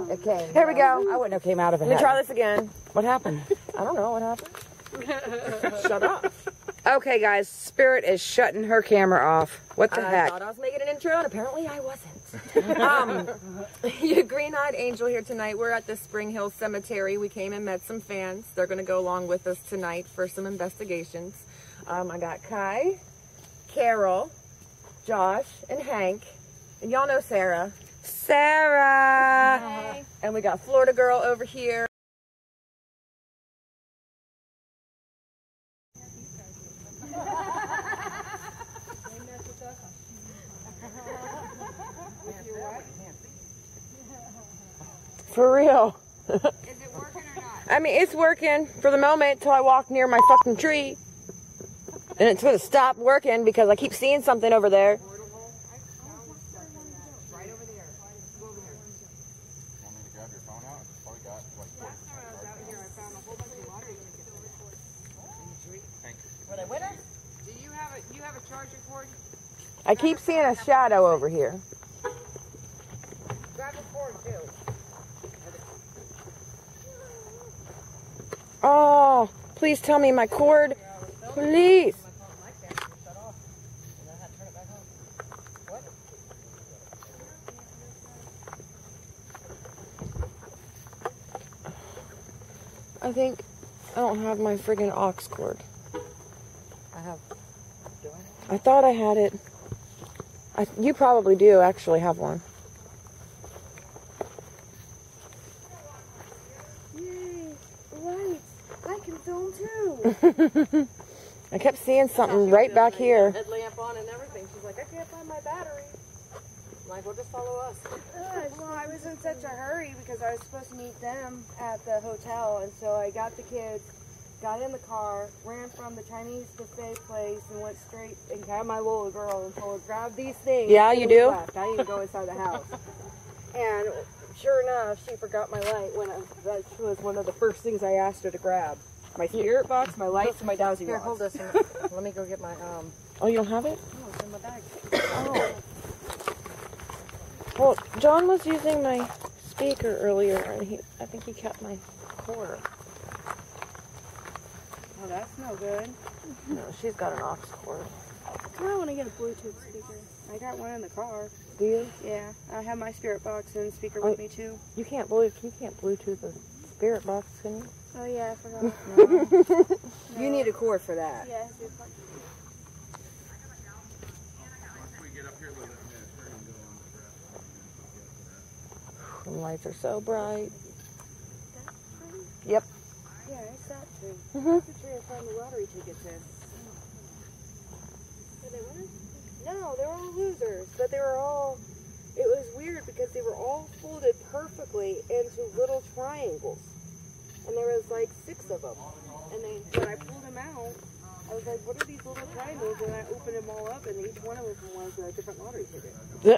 No, it came. Here we go. I wouldn't have came out of it. Let me try this again. What happened? I don't know what happened. Shut up. Okay, guys. Spirit is shutting her camera off. What the I heck? thought I was making an intro, and apparently I wasn't. Your green-eyed angel here tonight. We're at the Spring Hill Cemetery. We came and met some fans. They're going to go along with us tonight for some investigations. I got Kai, Carol, Josh, and Hank. And y'all know Sarah. Sarah. Hi. And we got Florida Girl over here. For real. Is it working or not? I mean, it's working for the moment till I walk near my fucking tree. And it's going to stop working because I keep seeing something over there. Right over there. Go over there. Want me to grab your phone out? It's probably got like Last time I was out here, I found a whole bunch of lottery tickets. Thank you. Were they winners? Do you have a charger cord? I keep seeing a shadow over here. Grab a cord too. Oh, please tell me my cord. Please. I think I don't have my friggin' aux cord. I have. I thought I had it. You probably do actually have one. Yay. Lights. I can film too. I kept seeing something right back here. Headlamp on and everything. She's like, I can't find my battery. I'm like, well, just follow us. Well, I was in such a hurry because I was supposed to meet them at the hotel, and so I got the kids, got in the car, ran from the Chinese buffet place, and went straight and got my little girl and told her, grab these things. Yeah, and you we do? left. I didn't even go inside the house. And sure enough, she forgot my light when that was one of the first things I asked her to grab. My spirit box, my lights, and my dowsing Here, rods. hold this. Let me go get my, Oh, you don't have it? Oh, it's in my bag. Oh. Well, John was using my speaker earlier, and I think he kept my cord. Oh, that's no good. No, she's got an aux cord. I want to get a Bluetooth speaker. I got one in the car. Do you? Yeah, I have my spirit box and speaker with me too. You can't Bluetooth a spirit box, can you? Oh yeah, I forgot. you need a cord for that. Yeah. Once we get up here, we'll turn and go on the grass. The lights are so bright. Yep. Yeah, it's that tree. Mhm. That's the tree I found the lottery tickets in. Were they winners? No, they were all losers, but they were all. It was weird because they were all folded perfectly into little triangles, and there was like 6 of them. And then when I pulled them out, I was like, "What are these little triangles?" And I opened them all up, and each one of them was a different lottery ticket.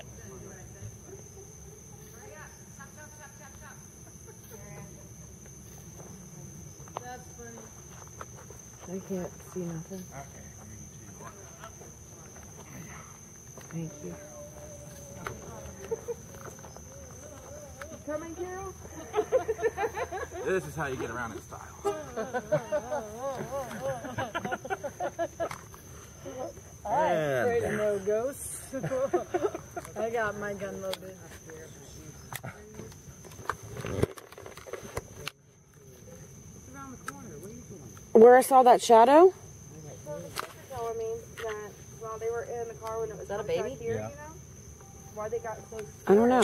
That's funny. I can't see nothing. Okay, Thank you. Coming, Carol? this is how you get around in style. I'm afraid of no ghosts. I got my gun loaded. Where I saw that shadow? Well, the sister telling me that while they were in the car when it was that a back baby? here, Yeah. you know, why they got so I don't know.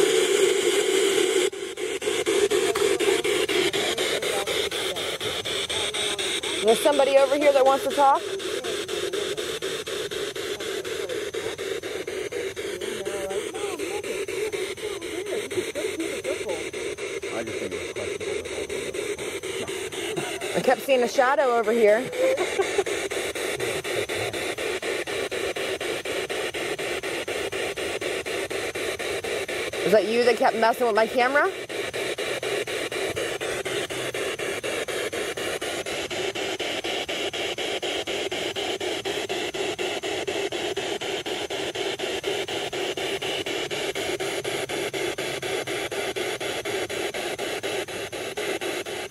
There's somebody over here that wants to talk? I just think it's questionable. I kept seeing a shadow over here. Was that you that kept messing with my camera?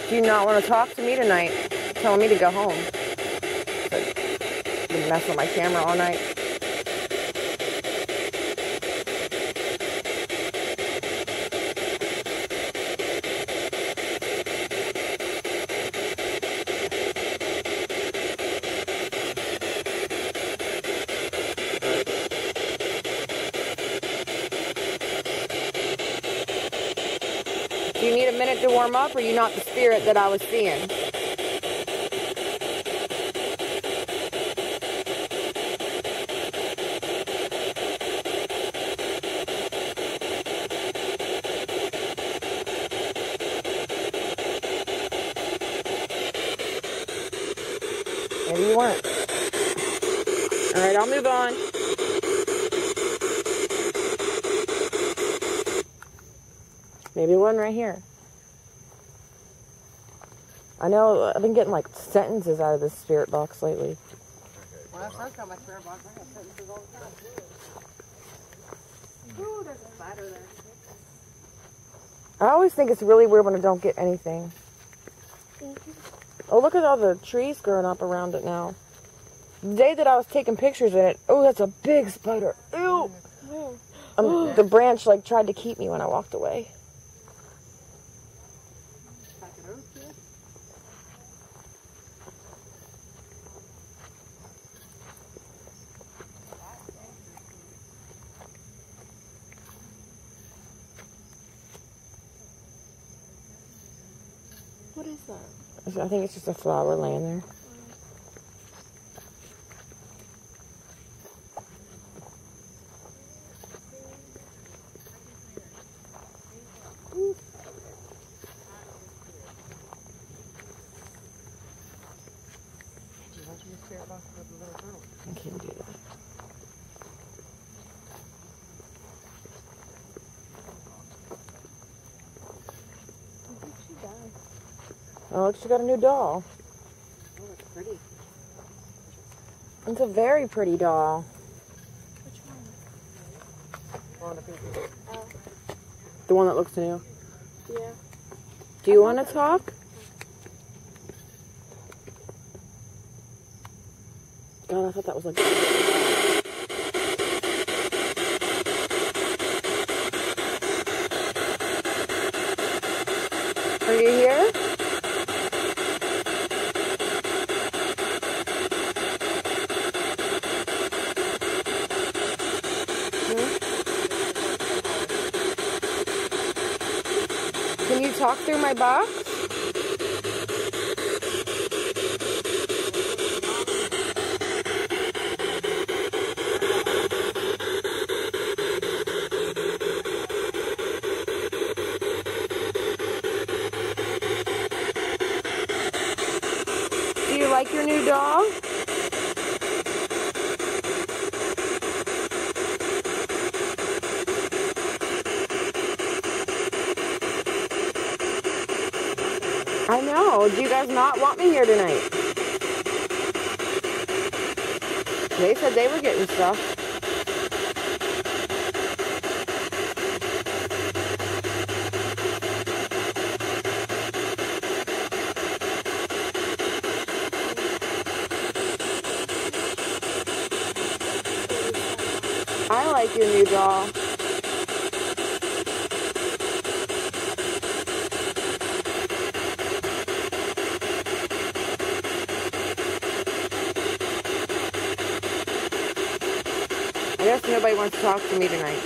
Do you not want to talk to me tonight? Telling me to go home. Been messing with my camera all night. Do you need a minute to warm up, or are you not the spirit that I was seeing? Maybe you weren't. All right, I'll move on. Maybe one right here. I know I've been getting like sentences out of this spirit box lately. When I first got my spirit box, I got sentences all the time. Ooh, there's a spider there. I always think it's really weird when I don't get anything. Oh, look at all the trees growing up around it now. The day that I was taking pictures in it, oh, that's a big spider. Ew! The branch like tried to keep me when I walked away. What is that? I think it's just a flower laying there. I can't do that. Oh, look, she got a new doll. Oh, it's pretty. It's a very pretty doll. Which Oh. The one that looks new. one? Yeah. Do you want to talk? God, I thought that was like... Are you here? Can you talk through my box? Do you like your new doll? I know. Do you guys not want me here tonight? They said they were getting stuff. I like your new doll. I guess nobody wants to talk to me tonight.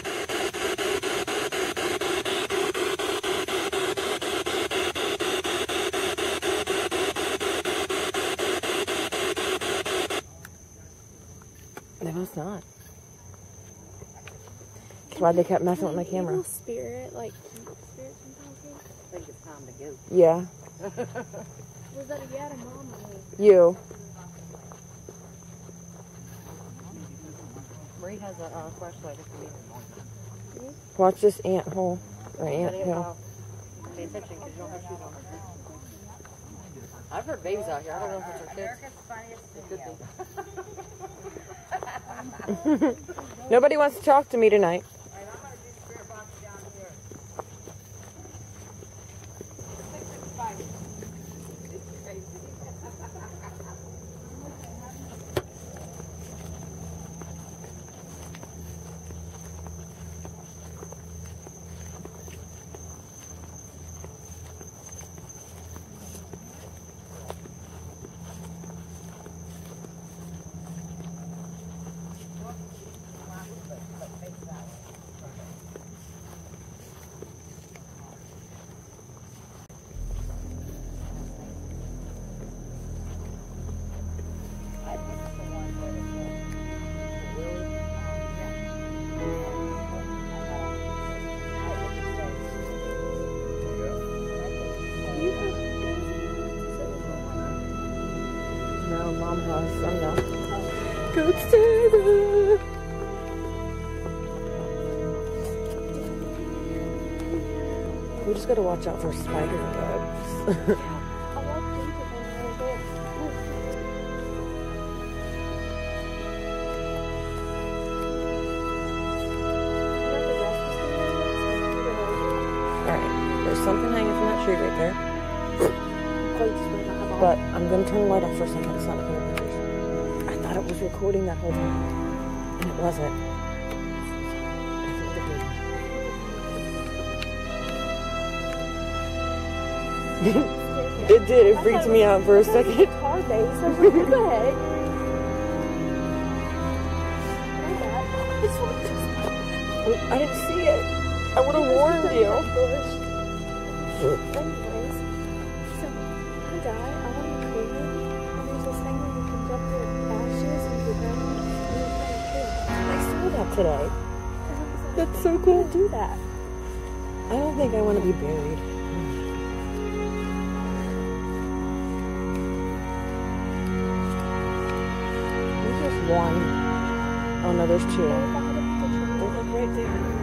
They must not. That's why they kept messing with my camera. Evil spirit, like spirits and talking. I think it's time to go. Yeah. Was that a dad or mom or me? You. Marie has a flashlight if you need it. Watch this ant hole. Or ant hill. Pay attention because you don't have shoes on. I've heard babies out here. I don't know if it's our kids. It could be. Nobody wants to talk to me tonight. one Mom has. I know. Goats together. We just gotta watch out for spider webs. Alright, there's something hanging from that tree right there. But I'm gonna turn the light off for a second. It's not recording pictures. I thought it was recording that whole time. And it wasn't. It did. It freaked me out for a second. Car base. I was like, what the heck? I didn't see it. I would have warned you. Anyways, so I die, I want to be cremated, and there's this thing where you can dump your ashes into the ground and you can I saw that today. And I was like, That's so cool. do that. I don't think I want to be buried. There's just one. Oh no, there's two. What if I had a picture? They're like right there.